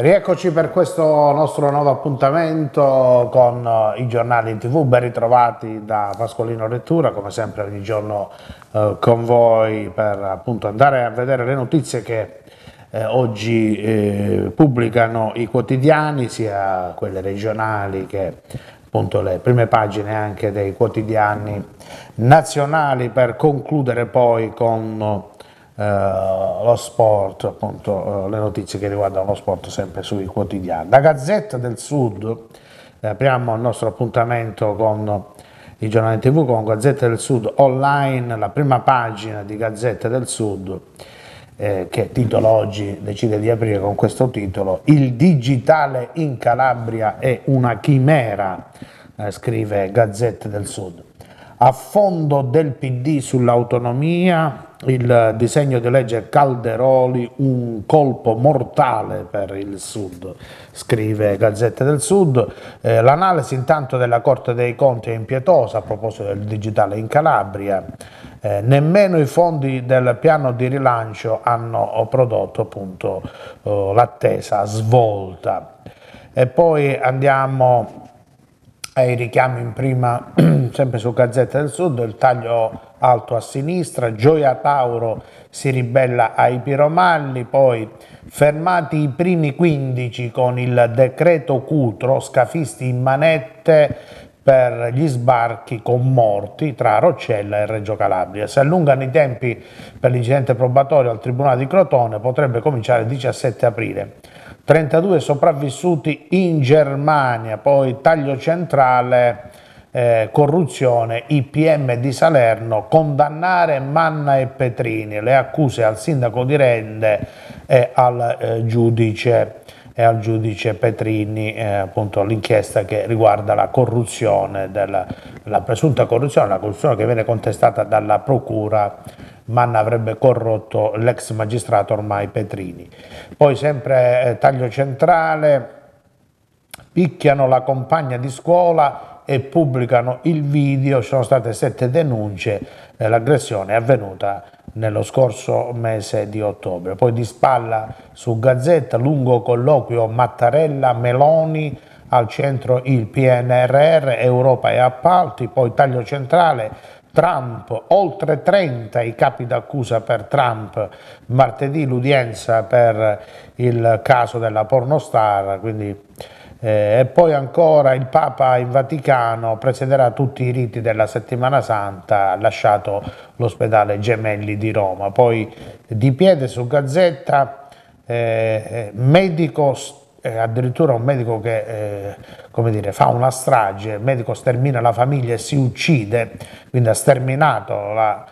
Rieccoci per questo nostro nuovo appuntamento con i giornali in TV, ben ritrovati da Pasqualino Lettura, come sempre ogni giorno con voi per appunto andare a vedere le notizie che oggi pubblicano i quotidiani, sia quelle regionali che appunto le prime pagine anche dei quotidiani nazionali, per concludere poi con lo sport, appunto le notizie che riguardano lo sport sempre sui quotidiani. Da Gazzetta del Sud apriamo il nostro appuntamento con i giornali TV, con Gazzetta del Sud online, la prima pagina di Gazzetta del Sud che titolo oggi decide di aprire con questo titolo: il digitale in Calabria è una chimera, scrive Gazzetta del Sud. A fondo del PD sull'autonomia, il disegno di legge Calderoli, un colpo mortale per il Sud, scrive Gazzetta del Sud. L'analisi intanto della Corte dei Conti è impietosa a proposito del digitale in Calabria. Nemmeno i fondi del piano di rilancio hanno prodotto appunto l'attesa svolta. E poi andiamo ai richiami in prima, sempre su Gazzetta del Sud, il taglio alto a sinistra, Gioia Tauro si ribella ai piromalli, poi fermati i primi 15 con il decreto Cutro, scafisti in manette per gli sbarchi con morti tra Roccella e Reggio Calabria. Si allungano i tempi per l'incidente probatorio al Tribunale di Crotone, potrebbe cominciare il 17 aprile. 32 sopravvissuti in Germania, poi taglio centrale, corruzione, i PM di Salerno, condannare Manna e Petrini, le accuse al sindaco di Rende e al giudice Petrini, appunto l'inchiesta che riguarda la corruzione, la presunta corruzione, la corruzione che viene contestata dalla procura. Manna avrebbe corrotto l'ex magistrato ormai Petrini. Poi sempre taglio centrale, picchiano la compagna di scuola e pubblicano il video, ci sono state 7 denunce, l'aggressione è avvenuta nello scorso mese di ottobre. Poi di spalla su Gazzetta, lungo colloquio Mattarella-Meloni, al centro il PNRR, Europa e appalti. Poi taglio centrale, Trump, oltre 30 i capi d'accusa per Trump, martedì l'udienza per il caso della pornostar, quindi, e poi ancora il Papa in Vaticano presiederà tutti i riti della Settimana Santa, ha lasciato l'ospedale Gemelli di Roma. Poi di piede su Gazzetta, medico, addirittura un medico che come dire, fa una strage, il medico stermina la famiglia e si uccide, quindi ha sterminato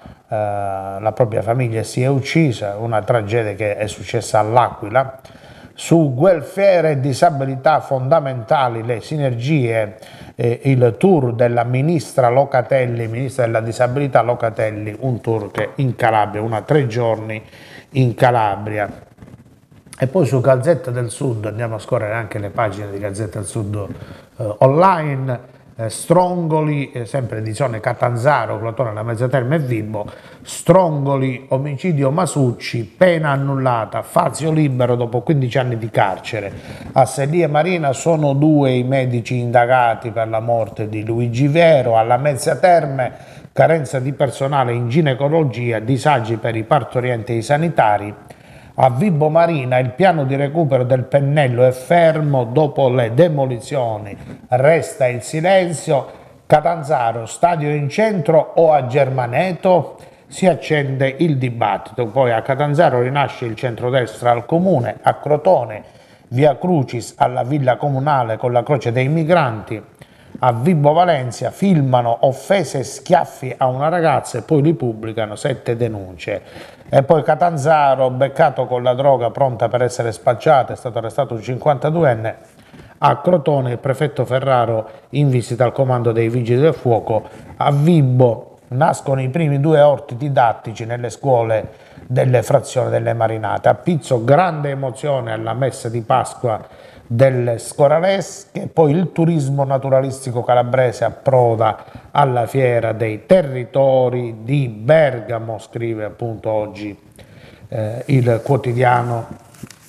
la propria famiglia e si è uccisa, una tragedia che è successa all'Aquila. Su welfare e disabilità fondamentali, le sinergie, il tour della ministra Locatelli, ministra della disabilità Locatelli, un tour che in Calabria, 3 giorni in Calabria. E poi su Gazzetta del Sud, andiamo a scorrere anche le pagine di Gazzetta del Sud online, Strongoli, sempre edizione Catanzaro, Crotone, La Mezza Terme e Vibo, Strongoli, omicidio Masucci, pena annullata, Fazio libero dopo 15 anni di carcere. A Sellia Marina sono 2 i medici indagati per la morte di Luigi Vero. Alla Mezza Terme, carenza di personale in ginecologia, disagi per i partorienti e i sanitari. A Vibo Marina il piano di recupero del Pennello è fermo dopo le demolizioni, resta il silenzio. Catanzaro, stadio in centro o a Germaneto? Si accende il dibattito. Poi a Catanzaro rinasce il centrodestra al comune, a Crotone via Crucis alla villa comunale con la croce dei migranti. A Vibo Valencia filmano offese e schiaffi a una ragazza e poi li pubblicano, 7 denunce. E poi Catanzaro, beccato con la droga pronta per essere spacciata, è stato arrestato un 52enne. A Crotone il prefetto Ferraro in visita al comando dei Vigili del Fuoco. A Vibo nascono i primi 2 orti didattici nelle scuole delle frazioni delle Marinate. A Pizzo grande emozione alla messa di Pasqua delle Scoralesche. Poi il turismo naturalistico calabrese approda alla Fiera dei Territori di Bergamo, scrive appunto oggi il quotidiano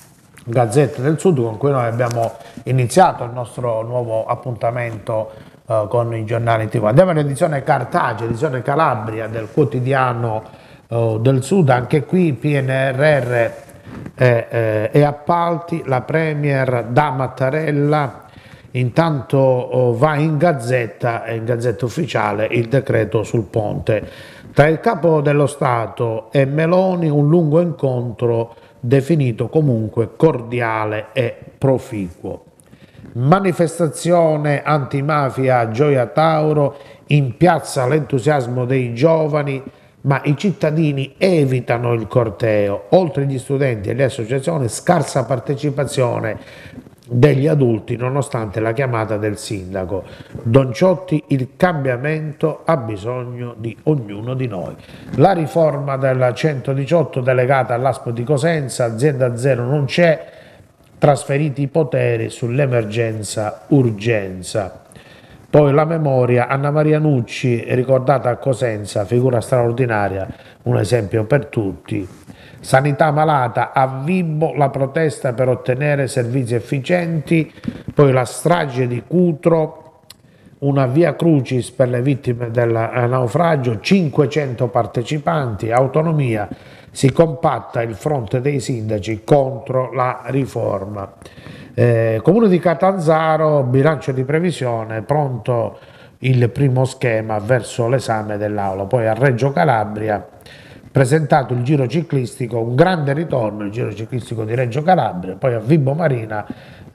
Gazzetta del Sud, con cui noi abbiamo iniziato il nostro nuovo appuntamento con i giornali TV. Andiamo all'edizione cartacea, edizione Calabria del quotidiano del Sud. Anche qui PNRR e appalti, la Premier da Mattarella. Intanto va in gazzetta ufficiale il decreto sul ponte. Tra il capo dello Stato e Meloni un lungo incontro definito comunque cordiale e proficuo. Manifestazione antimafia a Gioia Tauro, in piazza l'entusiasmo dei giovani, ma i cittadini evitano il corteo. Oltre gli studenti e le associazioni, scarsa partecipazione degli adulti nonostante la chiamata del sindaco. Don Ciotti, il cambiamento ha bisogno di ognuno di noi. La riforma del 118 delegata all'ASP di Cosenza, azienda zero non c'è, trasferiti i poteri sull'emergenza urgenza. Poi la memoria, Anna Maria Nucci, ricordata a Cosenza, figura straordinaria, un esempio per tutti. Sanità malata, a Vibo la protesta per ottenere servizi efficienti, poi la strage di Cutro, una via crucis per le vittime del naufragio, 500 partecipanti, autonomia, si compatta il fronte dei sindaci contro la riforma. Comune di Catanzaro, bilancio di previsione, pronto il primo schema verso l'esame dell'Aula. Poi a Reggio Calabria, presentato il giro ciclistico, un grande ritorno, il giro ciclistico di Reggio Calabria. Poi a Vibo Marina,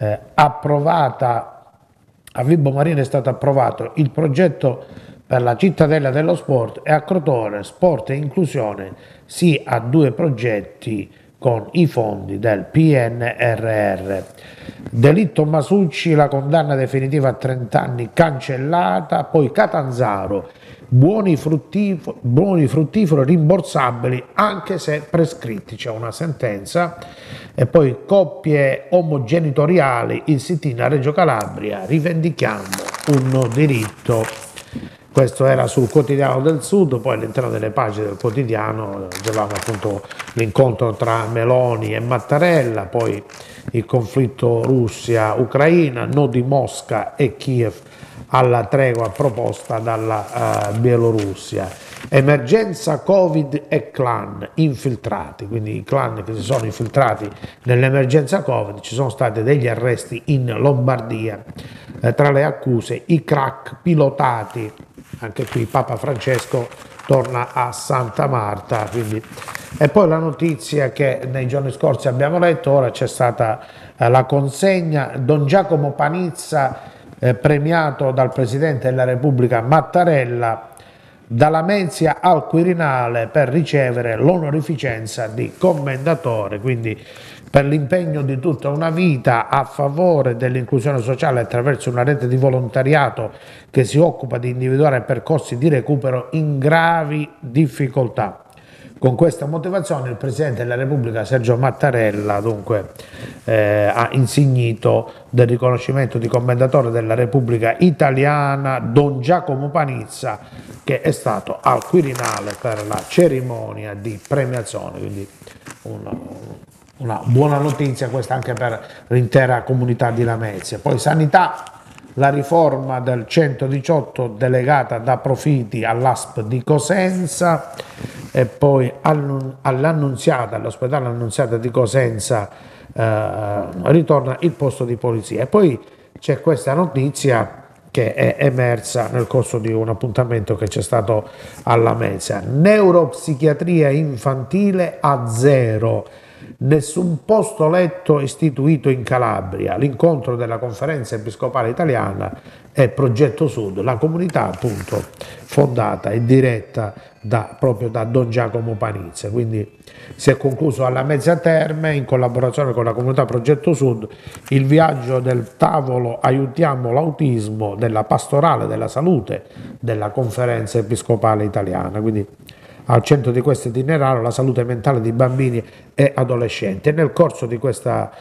a Vibo Marina è stato approvato il progetto per la cittadella dello sport, e a Crotone sport e inclusione sì a 2 progetti con i fondi del PNRR. Delitto Masucci, la condanna definitiva a 30 anni cancellata. Poi Catanzaro, buoni fruttiferi rimborsabili anche se prescritti, c'è una sentenza. E poi coppie omogenitoriali, il sit-in a Reggio Calabria, rivendichiamo un diritto. Questo era sul quotidiano del Sud. Poi all'interno delle pagine del quotidiano avevamo appunto l'incontro tra Meloni e Mattarella, poi il conflitto Russia-Ucraina, no di Mosca e Kiev alla tregua proposta dalla Bielorussia. Emergenza Covid e clan infiltrati, quindi i clan che si sono infiltrati nell'emergenza Covid. Ci sono stati degli arresti in Lombardia, tra le accuse i crack pilotati. Anche qui Papa Francesco torna a Santa Marta. Quindi. E poi la notizia che nei giorni scorsi abbiamo letto, ora c'è stata la consegna, Don Giacomo Panizza premiato dal Presidente della Repubblica Mattarella, dalla Lamezia al Quirinale per ricevere l'onorificenza di commendatore, quindi per l'impegno di tutta una vita a favore dell'inclusione sociale attraverso una rete di volontariato che si occupa di individuare percorsi di recupero in gravi difficoltà. Con questa motivazione il Presidente della Repubblica Sergio Mattarella dunque ha insignito del riconoscimento di commendatore della Repubblica Italiana Don Giacomo Panizza, che è stato al Quirinale per la cerimonia di premiazione. Quindi una buona notizia questa anche per l'intera comunità di Lamezia. Poi sanità, la riforma del 118 delegata da Profiti all'ASP di Cosenza, e poi all'Annunziata, all'ospedale Annunziata di Cosenza ritorna il posto di polizia. E poi c'è questa notizia che è emersa nel corso di un appuntamento che c'è stato alla Lamezia: neuropsichiatria infantile a zero. Nessun posto letto istituito in Calabria. L'incontro della Conferenza Episcopale Italiana e Progetto Sud, la comunità appunto fondata e diretta proprio da Don Giacomo Panizza. Quindi si è concluso alla Lamezia Terme, in collaborazione con la comunità Progetto Sud, il viaggio del tavolo Aiutiamo l'autismo della Pastorale della Salute della Conferenza Episcopale Italiana. Quindi al centro di questo itinerario la salute mentale di bambini e adolescenti. E nel corso di questo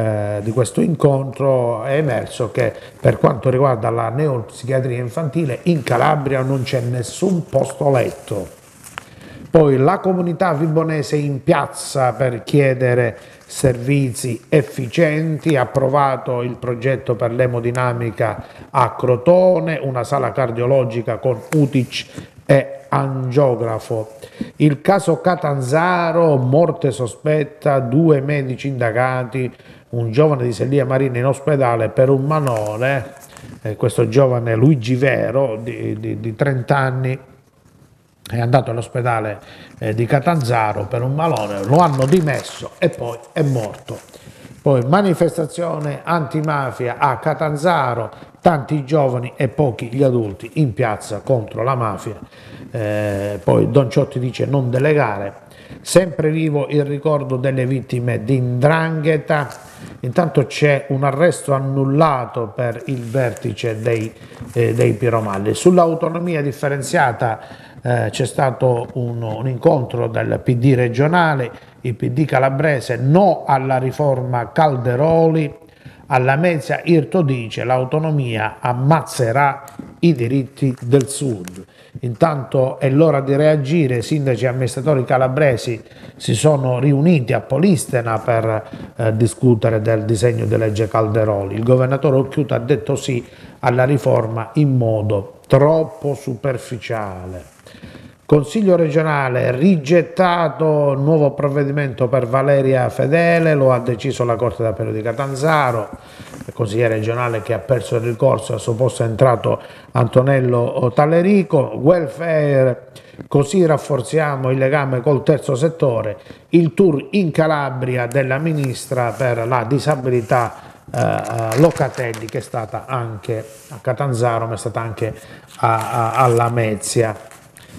incontro è emerso che per quanto riguarda la neuropsichiatria infantile in Calabria non c'è nessun posto letto. Poi la comunità vibonese in piazza per chiedere servizi efficienti, approvato il progetto per l'emodinamica a Crotone, una sala cardiologica con UTIC e angiografo. Il caso Catanzaro, morte sospetta, 2 medici indagati, un giovane di Sellia Marina in ospedale per un malore, questo giovane Luigi Vero di 30 anni è andato all'ospedale di Catanzaro per un malore, lo hanno dimesso e poi è morto. Poi manifestazione antimafia a Catanzaro, tanti giovani e pochi gli adulti in piazza contro la mafia. Poi Don Ciotti dice non delegare, sempre vivo il ricordo delle vittime di 'ndrangheta. Intanto c'è un arresto annullato per il vertice dei piromalli. Sull'autonomia differenziata c'è stato un incontro del PD regionale, il PD calabrese, no alla riforma Calderoli, alla Lamezia Irto dice l'autonomia ammazzerà i diritti del Sud. Intanto è l'ora di reagire, sindaci e amministratori calabresi si sono riuniti a Polistena per discutere del disegno di legge Calderoli. Il governatore Occhiuto ha detto sì alla riforma in modo troppo superficiale. Consiglio regionale, rigettato nuovo provvedimento per Valeria Fedele, lo ha deciso la Corte d'Appello di Catanzaro, il consigliere regionale che ha perso il ricorso, al suo posto è entrato Antonello Tallerico. Welfare, così rafforziamo il legame col terzo settore, il tour in Calabria della ministra per la disabilità Locatelli, che è stata anche a Catanzaro ma è stata anche a Lamezia.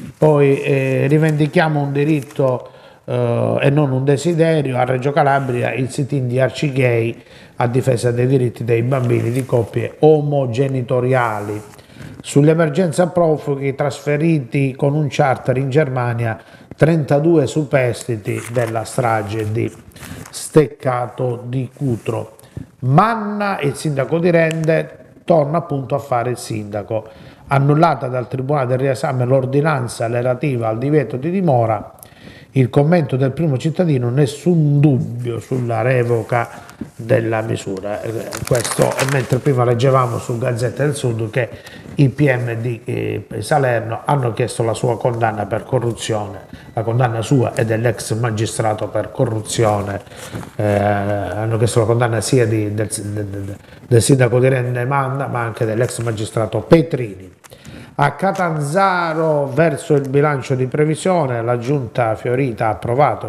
Poi rivendichiamo un diritto e non un desiderio. A Reggio Calabria il sit-in di Arcigay a difesa dei diritti dei bambini di coppie omogenitoriali. Sull'emergenza profughi trasferiti con un charter in Germania 32 superstiti della strage di Steccato di Cutro. Manna, il sindaco di Rende, torna appunto a fare il sindaco. Annullata dal Tribunale del Riesame l'ordinanza relativa al divieto di dimora, il commento del primo cittadino, nessun dubbio sulla revoca della misura. Questo mentre prima leggevamo su Gazzetta del Sud che i PM di Salerno hanno chiesto la sua condanna per corruzione, la condanna sua e dell'ex magistrato per corruzione, hanno chiesto la condanna sia del sindaco di Rende Manna ma anche dell'ex magistrato Petrini. A Catanzaro, verso il bilancio di previsione, la giunta Fiorita ha approvato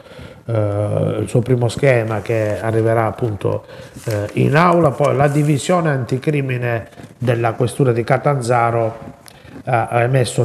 il suo primo schema che arriverà appunto in aula. Poi la divisione anticrimine della questura di Catanzaro ha emesso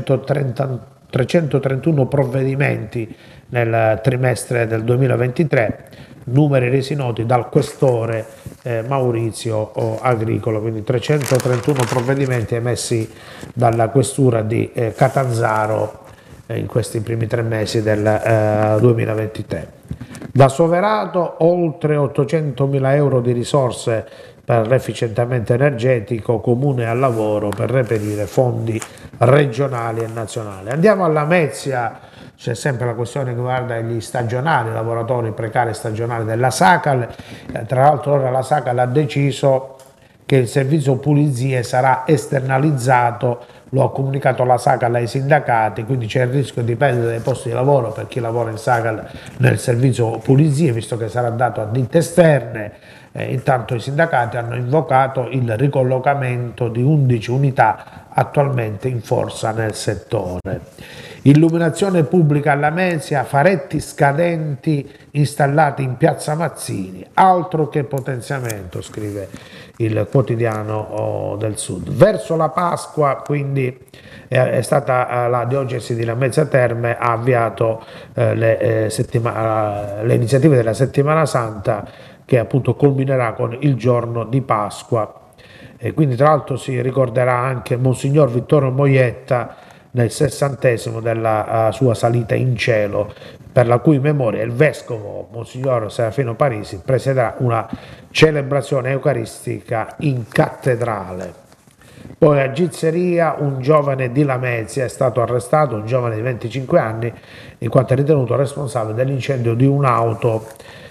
331 provvedimenti nel trimestre del 2023, numeri resi noti dal questore Maurizio Agricolo, quindi 331 provvedimenti emessi dalla questura di Catanzaro in questi primi 3 mesi del 2023. Da Soverato oltre 800.000 euro di risorse per l'efficientamento energetico, comune al lavoro per reperire fondi regionali e nazionali. Andiamo alla Lamezia. C'è sempre la questione che riguarda gli stagionali, lavoratori precari stagionali della Sacal. Tra l'altro ora la Sacal ha deciso che il servizio pulizie sarà esternalizzato, lo ha comunicato la Sacal ai sindacati, quindi c'è il rischio di perdere dei posti di lavoro per chi lavora in Sacal nel servizio pulizie, visto che sarà dato a ditte esterne. Intanto i sindacati hanno invocato il ricollocamento di 11 unità attualmente in forza nel settore. Illuminazione pubblica alla Lamezia, faretti scadenti installati in piazza Mazzini, altro che potenziamento, scrive il quotidiano del Sud. Verso la Pasqua, quindi è stata la diocesi di Lamezia Terme ha avviato le iniziative della settimana santa, che appunto culminerà con il giorno di Pasqua. E quindi tra l'altro si ricorderà anche Monsignor Vittorio Moietta nel 60° della sua salita in cielo, per la cui memoria il vescovo Monsignor Serafino Parisi presiederà una celebrazione eucaristica in cattedrale. Poi a Gizzeria un giovane di Lamezia è stato arrestato, un giovane di 25 anni, in quanto è ritenuto responsabile dell'incendio di un'auto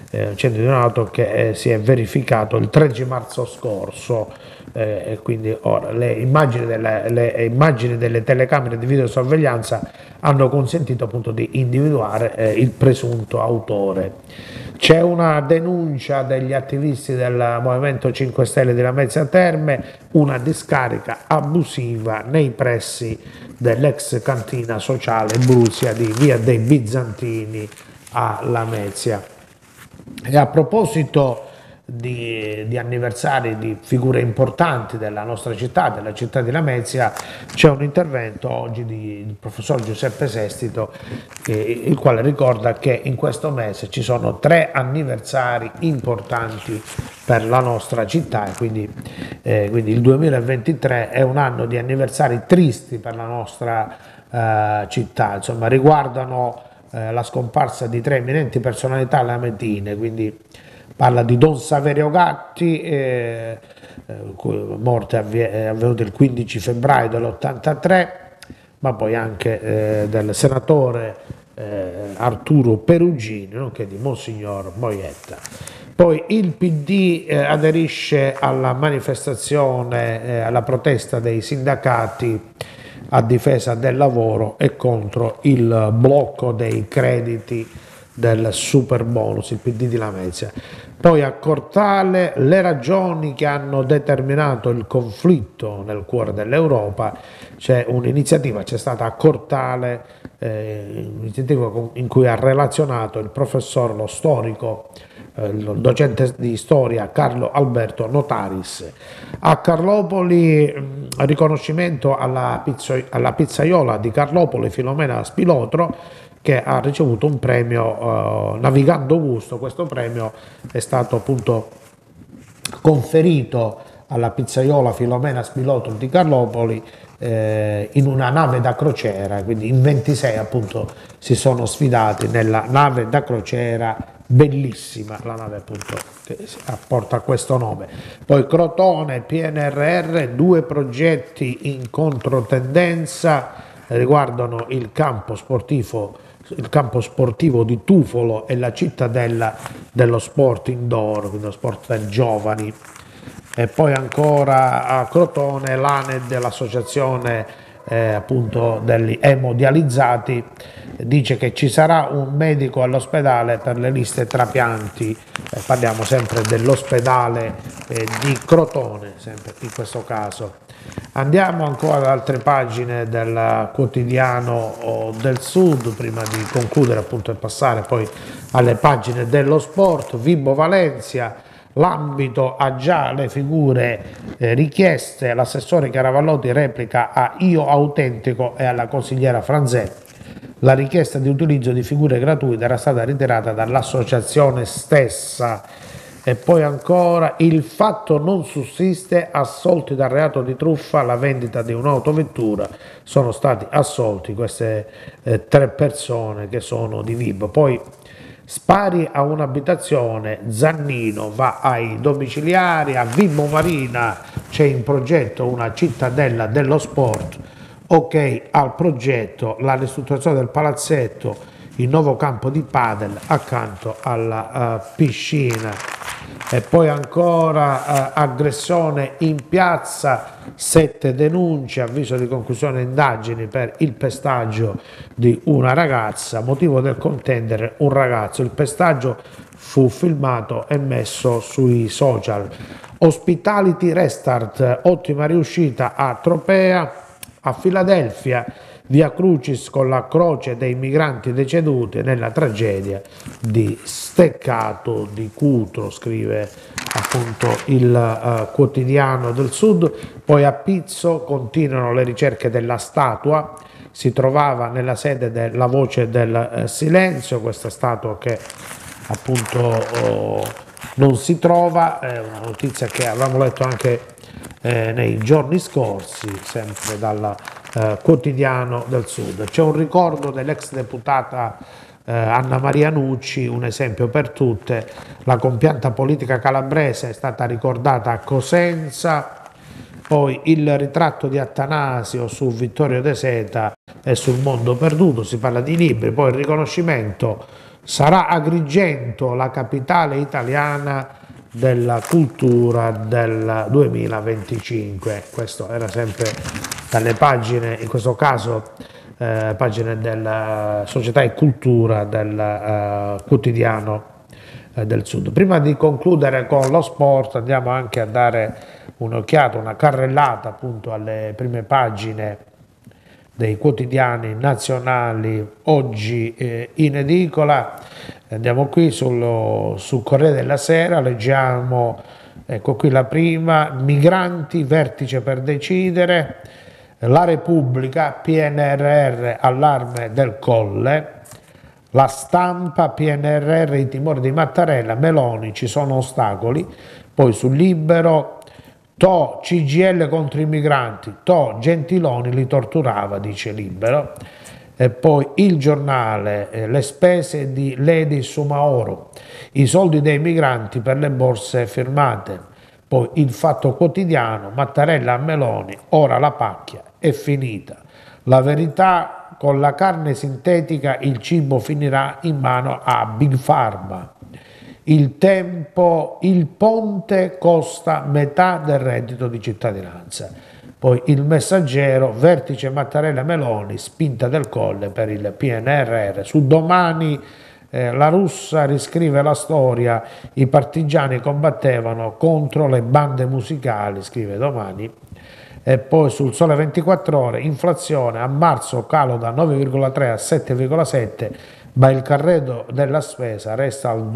incendio di un'auto che si è verificato il 13 marzo scorso, e quindi ora le immagini delle telecamere di videosorveglianza hanno consentito appunto di individuare il presunto autore. C'è una denuncia degli attivisti del Movimento 5 Stelle di Lamezia Terme, una discarica abusiva nei pressi dell'ex cantina sociale Brusia di Via dei Bizantini a Lamezia. E a proposito di anniversari di figure importanti della nostra città, della città di Lamezia, c'è un intervento oggi del professor Giuseppe Sestito, il quale ricorda che in questo mese ci sono 3 anniversari importanti per la nostra città, e quindi il 2023 è un anno di anniversari tristi per la nostra città, insomma riguardano la scomparsa di 3 eminenti personalità lametine, quindi parla di Don Saverio Gatti, morte avvenuta il 15 febbraio dell'83, ma poi anche del senatore Arturo Perugini, nonché di Monsignor Moietta. Poi il PD aderisce alla manifestazione, alla protesta dei sindacati a difesa del lavoro e contro il blocco dei crediti del super bonus, il PD di Lamezia. Poi a Cortale le ragioni che hanno determinato il conflitto nel cuore dell'Europa, c'è un'iniziativa, c'è stata a Cortale, un'iniziativa in cui ha relazionato il professor, lo storico, il docente di storia Carlo Alberto Notaris. A Carlopoli riconoscimento alla pizzaiola di Carlopoli Filomena Spilotro, che ha ricevuto un premio Navigando Gusto. Questo premio è stato appunto conferito alla pizzaiola Filomena Spilotro di Carlopoli in una nave da crociera, quindi in 26 appunto si sono sfidati nella nave da crociera, bellissima la nave appunto che porta questo nome. Poi Crotone, PNRR, 2 progetti in controtendenza riguardano il campo sportivo di Tufolo e la cittadella dello sport indoor, quindi lo sport per giovani. E poi ancora a Crotone l'ANED, l'associazione appunto degli emodializzati, dice che ci sarà un medico all'ospedale per le liste trapianti, parliamo sempre dell'ospedale di Crotone, sempre in questo caso. Andiamo ancora ad altre pagine del quotidiano del Sud, prima di concludere appunto e passare poi alle pagine dello sport. Vibo Valencia, l'ambito ha già le figure richieste, l'assessore Caravallotti replica a Io Autentico e alla consigliera Franzè. La richiesta di utilizzo di figure gratuite era stata ritirata dall'associazione stessa. E poi ancora, il fatto non sussiste, assolti dal reato di truffa alla vendita di un'autovettura, sono stati assolti queste 3 persone che sono di Vibo. Poi spari a un'abitazione, Zannino va ai domiciliari, a Vibo Marina c'è in progetto una cittadella dello sport, ok al progetto, la ristrutturazione del palazzetto, il nuovo campo di padel accanto alla piscina. E poi ancora aggressione in piazza, 7 denunce, avviso di conclusione indagini per il pestaggio di una ragazza, motivo del contendere un ragazzo. Il pestaggio fu filmato e messo sui social. Hospitality Restart, ottima riuscita a Tropea. A Filadelfia, Via Crucis con la croce dei migranti deceduti nella tragedia di Steccato di Cutro, scrive appunto il quotidiano del Sud. Poi a Pizzo continuano le ricerche della statua, si trovava nella sede della Voce del Silenzio, questa statua che appunto non si trova, è una notizia che avevamo letto anche nei giorni scorsi, sempre dal quotidiano del Sud. C'è un ricordo dell'ex deputata Anna Maria Nucci, un esempio per tutte, la compianta politica calabrese è stata ricordata a Cosenza. Poi il ritratto di Attanasio su Vittorio De Seta e sul mondo perduto, si parla di libri. Poi il riconoscimento Sarà Agrigento la capitale italiana della cultura del 2025. Questo era sempre dalle pagine, in questo caso pagine della Società e Cultura del quotidiano del Sud. Prima di concludere con lo sport andiamo anche a dare un'occhiata, una carrellata appunto alle prime pagine dei quotidiani nazionali oggi in edicola. Andiamo qui sul Corriere della Sera, leggiamo, ecco qui la prima: migranti, vertice per decidere, la Repubblica, PNRR, allarme del Colle. La Stampa, PNRR, i timori di Mattarella, Meloni, ci sono ostacoli. Poi sul Libero, To, CGIL contro i migranti, To, Gentiloni li torturava, dice Libero. E poi Il Giornale, le spese di Ledi Sumaoro, i soldi dei migranti per le borse firmate. Poi Il Fatto Quotidiano, Mattarella a Meloni, ora la pacchia è finita. La Verità, con la carne sintetica il cibo finirà in mano a Big Pharma. Il Tempo, il ponte costa metà del reddito di cittadinanza. Poi Il Messaggero, vertice Mattarella Meloni, spinta del Colle per il PNRR. Su Domani la Russa riscrive la storia, i partigiani combattevano contro le bande musicali, scrive Domani. E poi sul Sole 24 Ore, inflazione a marzo calo da 9,3 a 7,7, ma il carrello della spesa resta al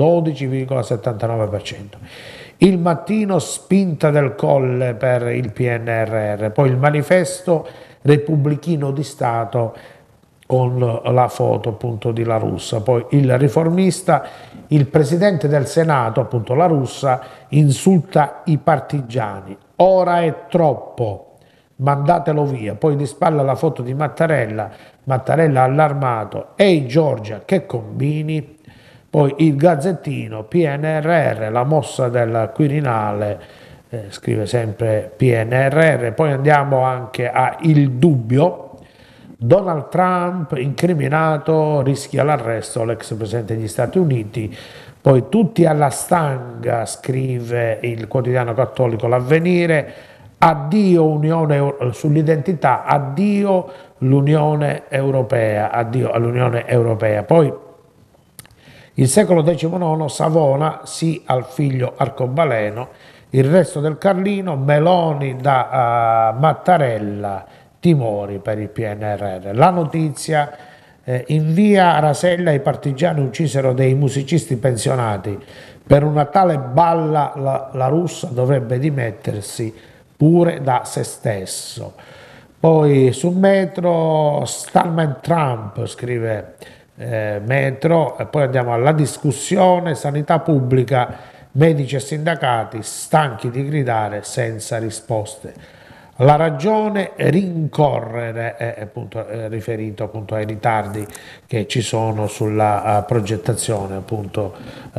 12,79%. Il Mattino, spinta del Colle per il PNRR. Poi Il Manifesto, repubblichino di Stato, con la foto appunto di La Russa. Poi Il Riformista, il presidente del Senato, appunto La Russa, insulta i partigiani, ora è troppo, mandatelo via. Poi di spalla la foto di Mattarella, Mattarella allarmato, ehi Giorgia che combini? Poi Il Gazzettino, PNRR, la mossa del Quirinale, scrive sempre PNRR. Poi andiamo anche a Il Dubbio, Donald Trump incriminato, rischia l'arresto l'ex presidente degli Stati Uniti. Poi Tutti alla stanga, scrive il quotidiano cattolico L'Avvenire, addio Unione sull'identità, addio l'Unione Europea, addio all'Unione Europea. Poi Il Secolo XIX, Savona, sì al figlio arcobaleno. Il Resto del Carlino, Meloni da Mattarella, timori per il PNRR. La Notizia, in via Rasella i partigiani uccisero dei musicisti pensionati, per una tale balla la Russa dovrebbe dimettersi pure da se stesso. Poi su Metro, Stallman Trump, scrive Metro. E poi andiamo alla discussione, sanità pubblica, medici e sindacati stanchi di gridare senza risposte. La Ragione, rincorrere, è appunto riferito appunto ai ritardi che ci sono sulla progettazione appunto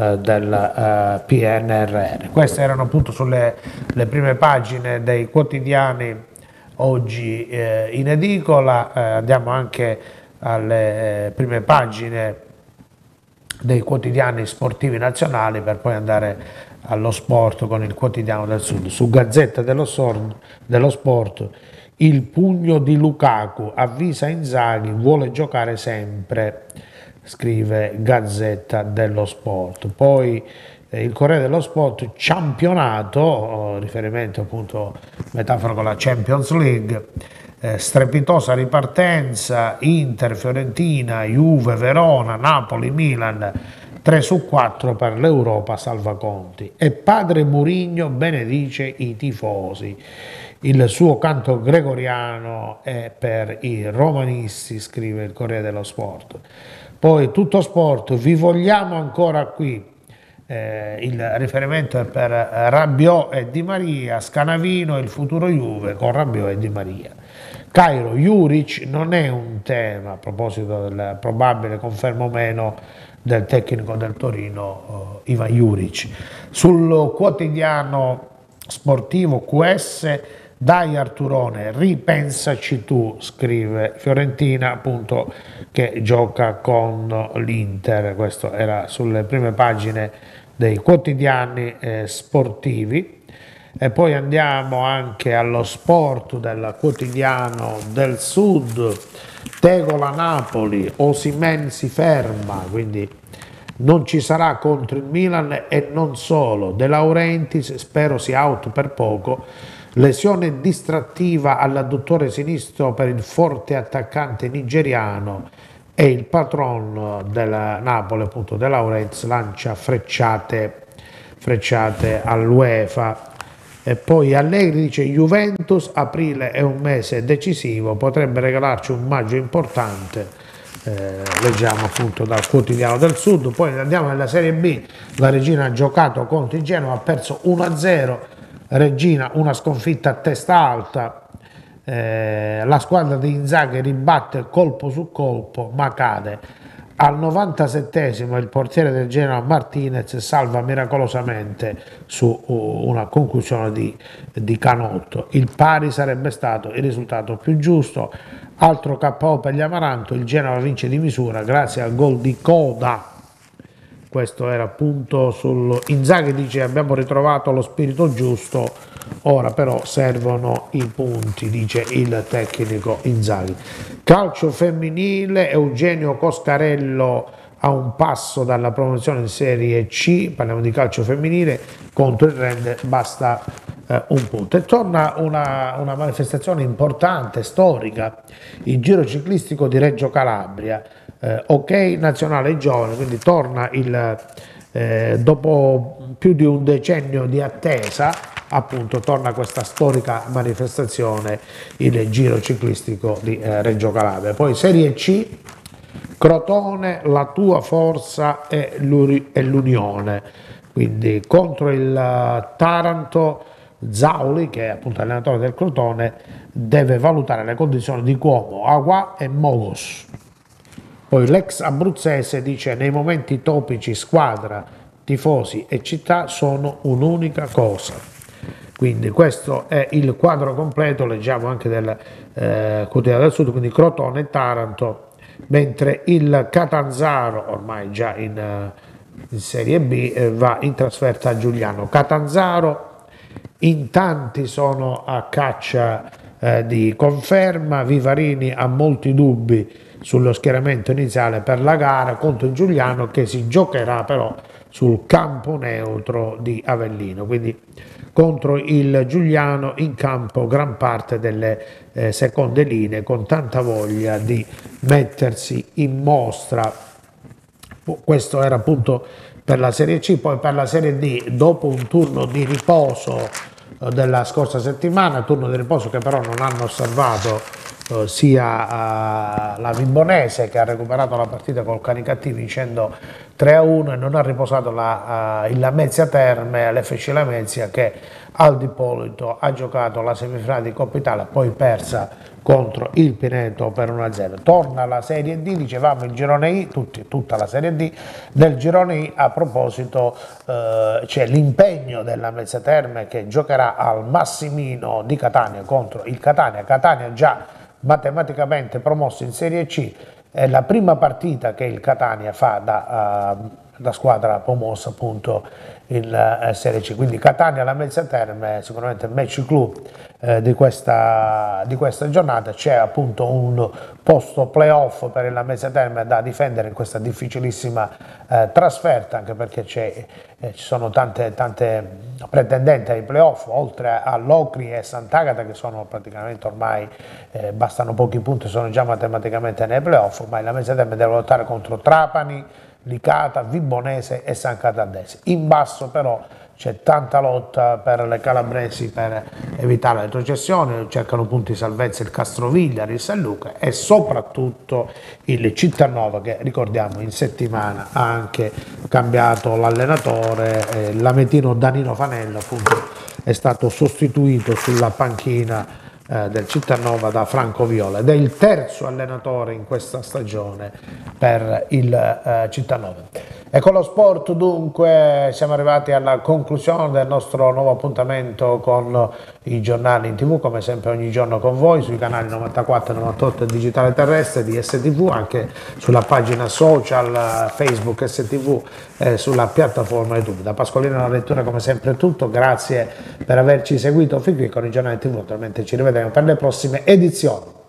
del PNRR. Queste erano appunto sulle le prime pagine dei quotidiani oggi in edicola. Andiamo anche alle prime pagine dei quotidiani sportivi nazionali per poi andare allo sport con il Quotidiano del Sud. Su Gazzetta dello Sport, il pugno di Lukaku, avvisa Inzaghi, vuole giocare sempre, scrive Gazzetta dello Sport. Poi il Corriere dello Sport, campionato, riferimento appunto metafora con la Champions League, strepitosa ripartenza, Inter, Fiorentina, Juve, Verona, Napoli, Milan, 3 su 4 per l'Europa salvaconti. E padre Mourinho benedice i tifosi. Il suo canto gregoriano è per i romanisti, scrive il Corriere dello Sport. Poi Tutto Sport, vi vogliamo ancora qui. Il riferimento è per Rabiot e Di Maria, Scanavino, il futuro Juve con Rabiot e Di Maria. Cairo, Juric non è un tema, a proposito del probabile conferma o meno del tecnico del Torino Ivan Juric. Sul quotidiano sportivo QS, dai Arturone, ripensaci tu, scrive Fiorentina, appunto, che gioca con l'Inter. Questo era sulle prime pagine dei quotidiani sportivi. E poi andiamo anche allo sport del quotidiano del Sud. Tegola Napoli, Osimhen si ferma, quindi non ci sarà contro il Milan e non solo. De Laurentiis spero sia out per poco. Lesione distrattiva all'adduttore sinistro per il forte attaccante nigeriano, e il patron del Napoli, appunto De Laurentiis, lancia frecciate all'UEFA. E poi Allegri dice: Juventus, aprile è un mese decisivo, potrebbe regalarci un maggio importante. Leggiamo appunto dal quotidiano del Sud. Poi andiamo nella Serie B. La Regina ha giocato contro il Genoa, ha perso 1-0. Regina, una sconfitta a testa alta. La squadra di Inzaghi ribatte colpo su colpo, ma cade. Al 97esimo il portiere del Genoa Martinez salva miracolosamente su una conclusione di Canotto. Il pari sarebbe stato il risultato più giusto. Altro KO per gli Amaranto, il Genoa vince di misura grazie al gol di Coda. Questo era appunto sul Inzaghi, dice: abbiamo ritrovato lo spirito giusto, ora però servono i punti, dice il tecnico Inzaghi. Calcio femminile, Eugenio Coscarello a un passo dalla promozione in Serie C, parliamo di calcio femminile, contro il Rende basta un punto. E torna una manifestazione importante, storica, il Giro ciclistico di Reggio Calabria. Ok, nazionale giovane, quindi torna dopo più di un decennio di attesa, appunto torna questa storica manifestazione, il Giro ciclistico di Reggio Calabria. Poi Serie C, Crotone, la tua forza è l'Unione, quindi contro il Taranto. Zauli, che è appunto allenatore del Crotone, deve valutare le condizioni di Cuomo, Agua e Mogos. Poi l'ex abruzzese dice: nei momenti topici squadra, tifosi e città sono un'unica cosa. Quindi questo è il quadro completo, leggiamo anche del quotidiano del Sud, quindi Crotone e Taranto, mentre il Catanzaro, ormai già in Serie B, va in trasferta a Giuliano. Catanzaro, in tanti sono a caccia di conferma, Vivarini ha molti dubbi sullo schieramento iniziale per la gara contro il Giuliano, che si giocherà però sul campo neutro di Avellino, quindi contro il Giuliano in campo gran parte delle seconde linee, con tanta voglia di mettersi in mostra. Questo era appunto per la Serie C. Poi per la Serie D, dopo un turno di riposo della scorsa settimana, turno di riposo che però non hanno osservato sia la Vibonese, che ha recuperato la partita col Canicattì vincendo 3-1, e non ha riposato il Lamezia Terme, l'FC Lamezia, che al Dipolito ha giocato la semifinale di Coppa Italia, poi persa contro il Pineto per 1-0. Torna la Serie D, dicevamo il girone I, tutta la Serie D. Del girone I, a proposito, c'è l'impegno della Lamezia Terme, che giocherà al Massimino di Catania contro il Catania già matematicamente promosso in Serie C. È la prima partita che il Catania fa da squadra promossa appunto in Serie C, quindi Catania Lamezia Terme sicuramente match clou di questa giornata. C'è appunto un posto playoff per il Lamezia Terme da difendere in questa difficilissima trasferta, anche perché ci sono tante pretendenti ai playoff, oltre a Locri e Sant'Agata, che sono praticamente ormai bastano pochi punti, sono già matematicamente nei playoff, ma il Lamezia Terme deve lottare contro Trapani, Licata, Vibonese e San Catardese. In basso però c'è tanta lotta per le calabresi per evitare la retrocessione, cercano punti di salvezza il Castroviglia, il San Luca e soprattutto il Cittanova, che ricordiamo in settimana ha anche cambiato l'allenatore, l'ametino Danilo Fanello appunto è stato sostituito sulla panchina del Cittanova da Franco Viola, ed è il terzo allenatore in questa stagione per il Cittanova. E con lo sport dunque siamo arrivati alla conclusione del nostro nuovo appuntamento con i giornali in TV, come sempre ogni giorno con voi sui canali 94 e 98 e Digitale Terrestre di STV, anche sulla pagina social Facebook STV e sulla piattaforma YouTube. Da Pasqualino alla lettura come sempre è tutto, grazie per averci seguito fin qui con i giornali TV, naturalmente ci rivedremo per le prossime edizioni.